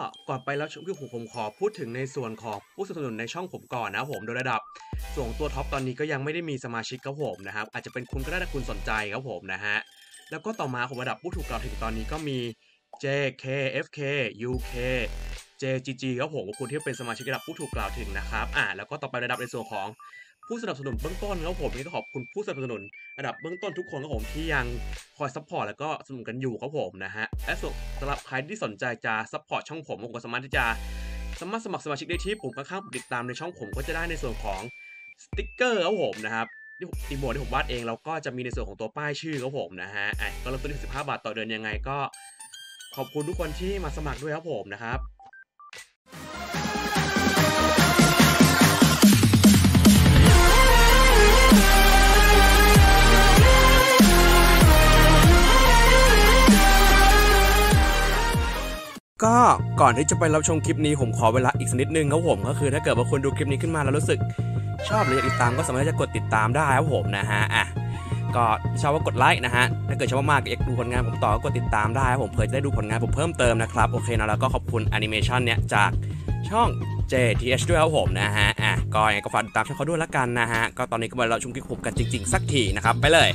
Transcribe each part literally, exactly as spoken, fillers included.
ก่อนไปแล้วคือผมผมขอพูดถึงในส่วนของผู้สนับสนุนในช่องผมก่อนนะครับผมโดยระดับส่วนตัวท็อปตอนนี้ก็ยังไม่ได้มีสมาชิกครับผมนะครับอาจจะเป็นคุณก็ได้ถ้าคุณสนใจครับผมนะฮะแล้วก็ต่อมาผมระดับผู้ถูกกล่าวถึงตอนนี้ก็มี เจ เค เอฟ เค ยู เค เจ จี จี ครับผมขอบคุณที่เป็นสมาชิกระดับผู้ถูกกล่าวถึงนะครับอ่าแล้วก็ต่อไประดับในส่วนของผู้สนับสนุนเบื้องต้นครับผมนี่ก็ขอบคุณผู้สนับสนุนระดับเบื้องต้นทุกคนครับผมที่ยังคอยซัพพอร์ตแล้วก็สนับสนุนกันอยู่ครับผมนะฮะและส่วนสำหรับใครที่สนใจจะซัพพอร์ตช่องผมผมก็สามารถที่จะสามารถสมัครสมาชิกได้ที่ปุ่มข้างๆติดตามในช่องผมก็จะได้ในส่วนของสติ๊กเกอร์ครับผมนะครับที่ตีโบที่ผมวาดเองแล้วก็จะมีในส่วนของตัวป้ายชื่อครับผมนะฮะอ่ะก็เริ่มต้นที่สิบห้าบาทต่อเดือนยังไงก็ขอบคุณทุกคนที่มาสมัครด้วยครับผมนะครับก็ก่อนที่จะไปรับชมคลิปนี้ผมขอเวลาอีกสักนิดนึงครับผมก็คือถ้าเกิดว่าคุณดูคลิปนี้ขึ้นมาแล้วรู้สึกชอบหรืออยากติดตามก็สามารถจะกดติดตามได้ครับผมนะฮะอ่ะก็ชอบว่ากดไลค์นะฮะถ้าเกิดชอบมากๆอยากดูผลงานผมต่อก็กดติดตามได้ครับผมเพื่อจะได้ดูผลงานผมเพิ่มเติมนะครับโอเคนะแล้วก็ขอบคุณแอนิเมชันเนี่ยจากช่อง เจ ที เอช ด้วยครับผมนะฮะอ่ะก็ยังไงก็ฝากติดตามช่องเขาด้วยละกันนะฮะก็ตอนนี้ก็มาเราชมคลิปผมกันจริงๆสักทีนะครับไปเลย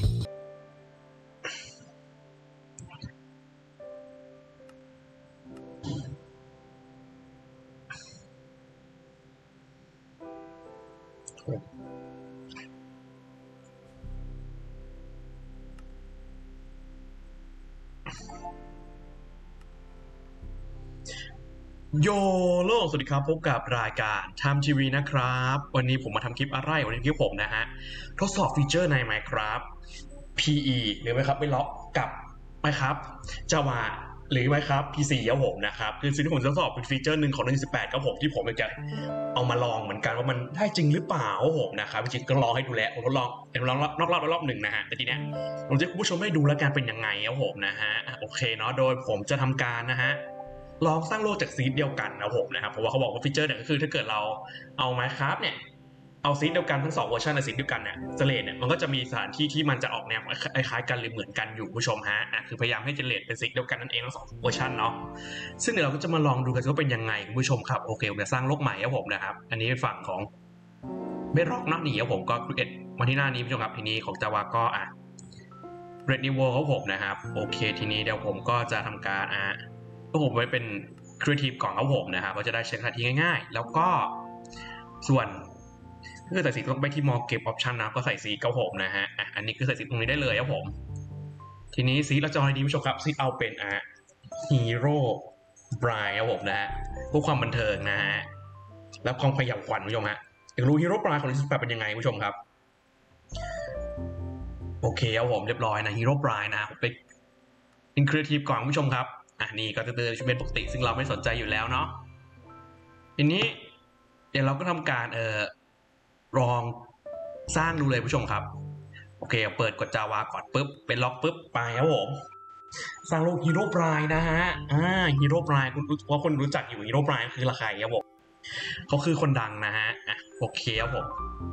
โยโลสวัสดีครับพบกับรายการทำทีวีนะครับวันนี้ผมมาทำคลิปอะไรวันนี้คลิปผมนะฮะทดสอบฟีเจอร์ใน Minecraft พี อี หรือ Minecraft ไม่ล็อกกับ Minecraft Java หรือ Minecraft พี ซี ครับผมนะครับคือสิ่งที่ผมทดสอบเป็นฟีเจอร์หนึ่งของหนึ่งจุดสิบแปดครับผมที่ผมจะเอามาลองเหมือนกันว่ามันได้จริงหรือเปล่าครับผมนะครับจริงๆก็ลองให้ดูแลผมทดลองผมลองนอกรอบรอบหนึ่งนะฮะแต่ทีเนี้ยผมจะให้คุณผู้ชมได้ดูแล้วกันเป็นยังไงครับผมนะฮะโอเคเนาะโดยผมจะทำการนะฮะลองสร้างโลกจากซีดเดียวกันนะผมนะครับเพราะว่าเขาบอกว่าฟีเจอร์เนี่ยก็คือถ้าเกิดเราเอา Minecraft เนี่ยเอาซีดเดียวกันทั้งสองเวอร์ชันในซีดเดียวกันเนี่ยเจเนเรตเนี่ยมันก็จะมีสถานที่ที่มันจะออกแนวคล้ายๆกันหรือเหมือนกันอยู่ผู้ชมฮะอ่ะคือพยายามให้เจเนเรตเป็นซีดเดียวกันนั่นเองทั้งสองเวอร์ชันเนาะซึ่งเดี๋ยวเราก็จะมาลองดูกันว่าเป็นยังไงคุณผู้ชมครับโอเคผมจะสร้างโลกใหม่ครับผมนะครับอันนี้เป็นฝั่งของเบดร็อกนักหนีครับผมก็ครีเอทมาที่หน้านี้ผู้ชมครับทีนี้ของ Java ก็อ่ะ Red New World ครับผมนะครับโอเคทีนี้เดี๋ยวผมก็จะทำการอ่ะก็ผมไว้เป็นCreative ก่อนครับผมนะครับก็จะได้ใช้สถานที่ง่ายๆแล้วก็ส่วนถ้าเกิดใส่สีต้องไปที่มอเก็บออปชันนะก็ใส่สีครับผมนะฮะอ่ะอันนี้คือใส่สีตรงนี้ได้เลยครับผมทีนี้สีเราจะเอาอะไรดีผู้ชมครับสีเอาเป็นอ่ะฮีโร่บรายครับผมนะฮะเพื่อความบันเทิงนะฮะแล้วความขยันขวัญผู้ชมฮะอยากรู้ฮีโร่บรายของลิสต์เป็นยังไงผู้ชมครับโอเคครับผมเรียบร้อยนะฮีโร่บรายนะไปเป็น Creative ก่อนผู้ชมครับอ่ะนี่ก็จะเตือนเป็นปกติซึ่งเราไม่สนใจอยู่แล้วเนาะทีนี้เดี๋ยวเราก็ทำการเอ่อลองสร้างดูเลยผู้ชมครับโอเคเปิดกด Java ก่อนปุ๊บเป็นล็อกปุ๊บไปครับผมสร้างโลกฮีโร่บรายนะฮะอ่าฮีโร่บรายคุณว่าคนรู้จักอยู่ฮีโร่บรายคือใครครับผมเขาคือคนดังนะฮะอ่ะโอเคครับผม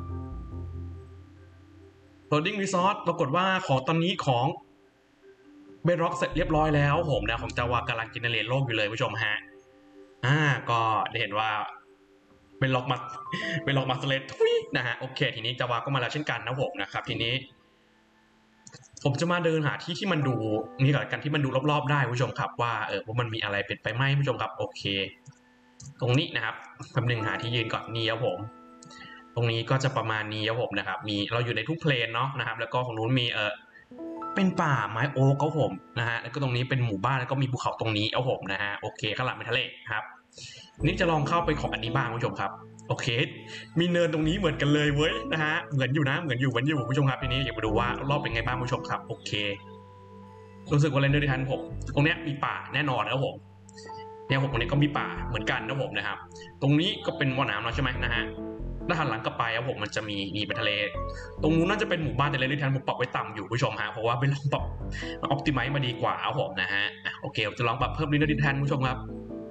Loading Resource ปรากฏว่าของตอนนี้ของเบดร็อกเสร็จเรียบร้อยแล้วผมนะของ Java กำลังเจเนเรตโลกอยู่เลยผู้ชมฮะอ่าก็ได้เห็นว่าเป็นล็อกมาเป็นล็อกมาสเลตทุยนะฮะโอเคทีนี้ Java ก็มาแล้วเช่นกันนะผมนะครับทีนี้ผมจะมาเดินหาที่ที่มันดูนี่ก่อนกันที่มันดูรอบๆได้ผู้ชมครับว่าเออว่ามันมีอะไรเป็นไปไหมผู้ชมครับโอเคตรงนี้นะครับคำนึงหาที่ยืนก่อนนี่ครับผมตรงนี้ก็จะประมาณนี้ครับผมนะครับมีเราอยู่ในทุกเพลนเนาะนะครับแล้วก็ของนู้นมีเออเป็นป่าไม้โอ๊กครับผมนะฮะแล้วก็ตรงนี้เป็นหมู่บ้านแล้วก็มีภูเขาตรงนี้ครับผมนะฮะโอเคข้างหลังเป็นทะเลครับนี่จะลองเข้าไปของอันนี้บ้างผู้ชมครับโอเคมีเนินตรงนี้เหมือนกันเลยเว้ยนะฮะเหมือนอยู่นะเหมือนอยู่เหมือนอยู่ผู้ชมครับทีนี้อยากมาดูว่ารอบเป็นไงบ้างผู้ชมครับโอเครู้สึกว่าเรนเดอร์ดิทันผมตรงเนี้ยมีป่าแน่นอนครับผมเนี่ยผมตรงนี้ก็มีป่าเหมือนกันนะผมนะครับตรงนี้ก็เป็นบ่อน้ำแล้วใช่ไหมนะฮะถ้าหันหลังกลับไปครับผมมันจะมีมีเป็นทะเลตรงนู้นน่าจะเป็นหมู่บ้านแต่เรนเดอร์ดิทันผมปรับไว้ต่ำอยู่ผู้ชมฮะเพราะว่าเป็นลองปรับออปติไมซ์มาดีกว่าครับผมนะฮะโอเคผมจะลองปรับเพิ่มเรนเดอร์ดิทันผู้ชมครับ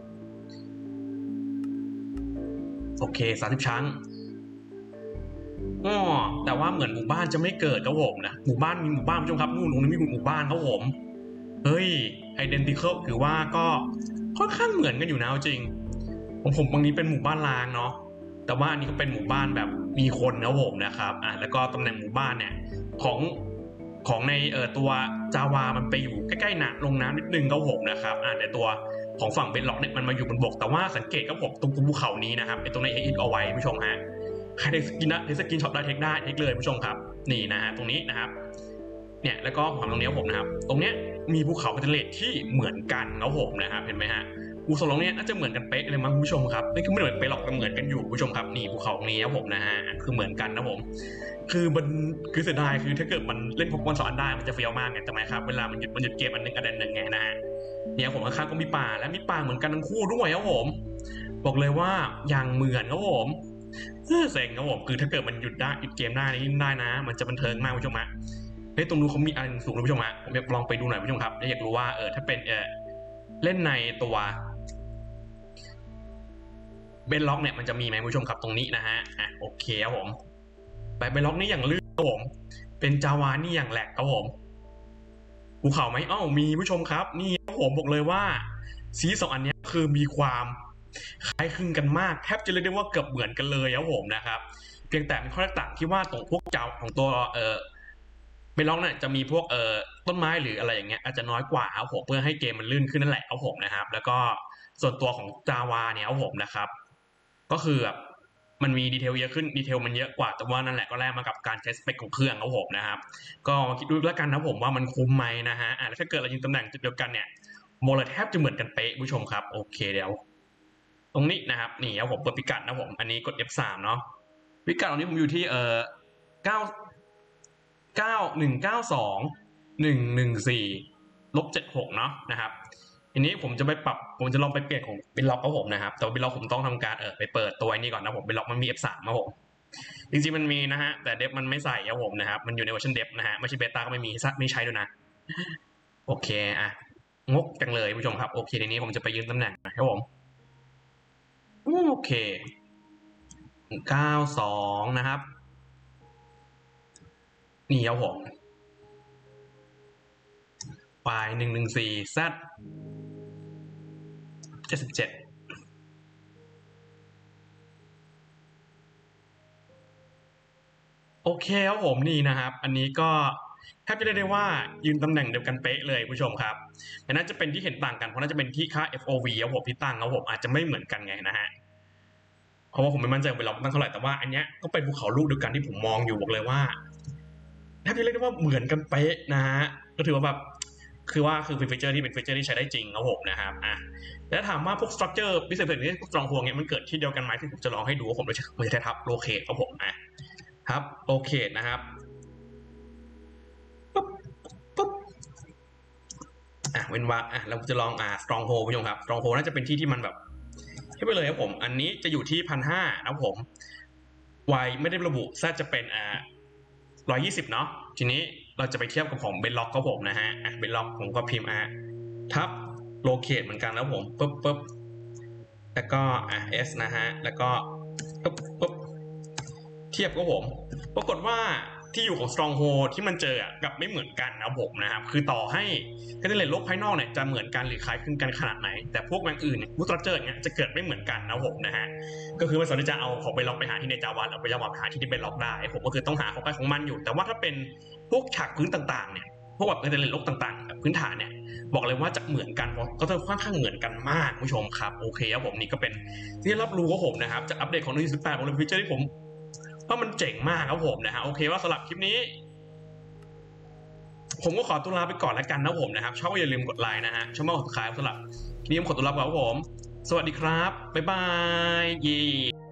โอเคสามสิบชั้นอ๋อแต่ว่าเหมือนหมู่บ้านจะไม่เกิดครับผมนะหมู่บ้านมีหมู่บ้านผู้ชมครับนู่นตรงนี้มีหมู่บ้านครับผมเฮ้ย identical ถือว่าก็ค่อนข้างเหมือนกันอยู่นะจริงของผมบางนี้เป็นหมู่บ้านล้างเนาะแต่ว่าอันนี้ก็เป็นหมู่บ้านแบบมีคนนะผมนะครับอ่ะแล้วก็ตำแหน่งหมู่บ้านเนี่ยของของในเอ่อตัวจาวามันไปอยู่ใกล้ๆน้ำลงน้ำนิดนึงครับผมนะครับอ่ะในตัวของฝั่งเบนล็อกเนี่ยมันมาอยู่บนบกแต่ว่าสังเกตครับผมตรงภูเขานี้นะครับไอ้ตรงในเอ็กเอาไว้ผู้ชมฮะใครได้สกินนะได้สกินช็อตได้เทคได้เทคเลยผู้ชมครับนี่นะฮะตรงนี้นะครับเนี่ยแล้วก็ผมตรงนี้ผมนะครับตรงเนี้ยมีภูเขาเป็นเลทที่เหมือนกันครับผมนะครับเห็นไหมฮะภูเขาตรงนี้น่าจะเหมือนกันเป๊ะเลยมั้งผู้ชมครับนี่คือไม่เหมือนเป๊ะหรอกแต่เหมือนกันอยู่ผู้ชมครับนี่ภูเขาตรงนี้ครับผมนะฮะคือเหมือนกันนะผมคือมันคือเสียดายคือถ้าเกิดมันเล่นพกมอนสองอันได้มันจะเฟี้ยวมากไงทำไมครับเวลามันหยุดมันหยุดเกมอันหนึ่งอันหนึ่งไงนะฮะเนี่ยผมข้างๆก็มีป่าและมีป่าเหมือนกันทั้งคู่ด้วยครับผมบอกเลยว่าอย่างเหมือนครับผมเซ็งครับผมคือถ้าเกิดมันหยุดได้หยุดเกมได้นี่ได้นะมันจะบันเทิงมากผู้ชมฮะเฮ้ยตรงนู้นเขามีอะไรสูงนะผู้ชมฮะผมอยากลองไปดูหน่อยผู้ชมครับอยากรู้ว่าเออถ้าเป็นเออเล่นในตัวเบนล็อกเนี่ยมันจะมีไหมผู้ชมครับตรงนี้นะฮะอ่ะโอเคครับผมไปเบนล็อกนี่อย่างลื่นครับผมเป็นจาวานี่อย่างแหลกครับผมภูเขาไหมอ้าวมีผู้ชมครับนี่ผมบอกเลยว่าสีสองอันนี้คือมีความคล้ายคลึงกันมากแทบจะเรียกได้ว่าเกือบเหมือนกันเลยครับผมนะครับเพียงแต่มีข้อแตกต่างที่ว่าตรงพวกเจ้าของตัวเออเบนล็อกเนี่ยจะมีพวกเอ่อต้นไม้หรืออะไรอย่างเงี้ยอาจจะน้อยกว่าครับผมเพื่อให้เกมมันลื่นขึ้นนั่นแหละครับผมนะครับแล้วก็ส่วนตัวของจาวาเนี่ยครับผมนะครับก็คือแบบมันมีดีเทลเยอะขึ้นดีเทลมันเยอะกว่าแต่ว่านั่นแหละก็แลกมากับการใช้สเปคของเครื่องครับผมนะครับก็คิดดูแล้วกันนะผมว่ามันคุ้มไหมนะฮะอ่ะแล้วถ้าเกิดเรายิงตำแหน่งจุดเดียวกันเนี่ยโมเลแทบจะเหมือนกันเป๊ะผู้ชมครับโอเคเดี๋ยวตรงนี้นะครับนี่ครับผมเปิดพิกัดนะผมอันนี้กด เอฟ สาม เนาะพิกัดตรงนี้ผมอยู่ที่เอ่อเก้าเก้าหนึ่งเก้าสองหนึ่งหนึ่งสี่ลบเจ็ดหกเนาะนะครับทีนี้ผมจะไปปรับผมจะลองไปเปลี่ยนของบินล็อกของผมนะครับแต่บินล็อกผมต้องทำการเออไปเปิดตัวนี้ก่อนนะผมบินล็อกมันมี เอฟ สาม ครับผมจริงๆมันมีนะฮะแต่เดฟมันไม่ใส่ครับผมนะครับมันอยู่ในเวอร์ชันเดฟนะฮะไม่ใช่เบต้าก็ไม่มีไม่ใช้ด้วยนะโอเคอ่ะงกจังเลยผู้ชมครับโอเคทีนี้ผมจะไปยืนตำแหน่งนะครับผมโอเคเก้าสองนะครับนี่ครับผมปลายหนึ่งหนึ่งสี่แซดเจ็ดสิบเจ็ดโอเคครับผมนี่นะครับอันนี้ก็แทบจะได้ได้ว่ายืนตำแหน่งเดียวกันเป๊ะเลยผู้ชมครับแต่น่าจะเป็นที่เห็นต่างกันเพราะน่าจะเป็นที่ค่า เอฟ โอ วี ครับผมที่ตั้งครับผมอาจจะไม่เหมือนกันไงนะฮะเพราะว่าผมไม่มั่นใจเวลาตั้งเท่าไหร่แต่ว่าอันเนี้ยก็เป็นภูเขาลูกเดียวกันที่ผมมองอยู่บอกเลยว่าแทบจะเรียกได้ว่าเหมือนกันเป๊ะนะฮะก็ถือว่าแบบคือว่าคือเป็นฟีเจอร์ที่เป็นฟีเจอร์ที่ใช้ได้จริงครับผมนะครับอ่ะแล้วถามว่าพวกสตรัคเจอร์พิเศษๆนี้พวกสตรองโฮเนี่ยมันเกิดที่เดียวกันไหมที่ผมจะลองให้ดูว่าผมจะผมจะทับโลเคทครับผมอ่ะครับโลเคทนะครับปุ๊บปุ๊บอ่ะเว้นวรรคอ่ะเราจะลองอ่าสตรองโฮผู้ชมครับสตรองโฮน่าจะเป็นที่ที่มันแบบให้ไปเลยครับผมอันนี้จะอยู่ที่พันห้านะครับผมวายไม่ได้ระบุแซดจะเป็นอ่าร้อยยี่สิบเนาะทีนี้เราจะไปเทียบกับของเบนล็อกครับผมนะฮะอ่ะเบนล็อกผมก็พิมพ์อ่ะทับโลเคทเหมือนกันแล้วผมปุ๊บปุ๊บแล้วก็อ่ะ S นะฮะแล้วก็ปุ๊บปุ๊บเทียบกับผมปรากฏว่าที่อยู่ของ Stronghold ที่มันเจอกับไม่เหมือนกันนะผมนะครับคือต่อให้แคทเธอรีนโลกภายนอกเนี่ยจะเหมือนกันหรือคล้ายคลึงกันขนาดไหนแต่พวกอย่างอื่นพวกสตรัคเจอร์อย่างเงี้ยจะเกิดไม่เหมือนกันนะผมนะฮะก็คือไม่สามารถจะเอาของไปล็อกไปหาที่ในจาวันเอาไปล็อกไปหาที่ที่เป็นล็อกได้ผมก็คือต้องหาของใครของมันอยู่แต่ว่าถ้าเป็นพวกฉากพื้นต่างๆเนี่ยพวกแบบแคทเธอรีนโลกต่างๆแบบพื้นฐานเนี่ยบอกเลยว่าจะเหมือนกันเพราะก็จะค่อนข้างเหมือนกันมากผู้ชมครับโอเคครับผมนี่ก็เป็นที่รับรู้ของผมนะครับจากอัปเดตของหนึ่งจุดสิบแปดของฟีเจอร์ที่ผมว่ามันเจ๋งมากครับผมนะฮะโอเคว่าสำหรับคลิปนี้ผมก็ขอตัวลาไปก่อนแล้วกันนะผมนะครับชอบก็อย่าลืมกดไลค์นะฮะชอบมากกดติดตามสำหรับคลิปนี้ผมขอตัวลาไปก่อนครับผมสวัสดีครับบ๊ายบายเย่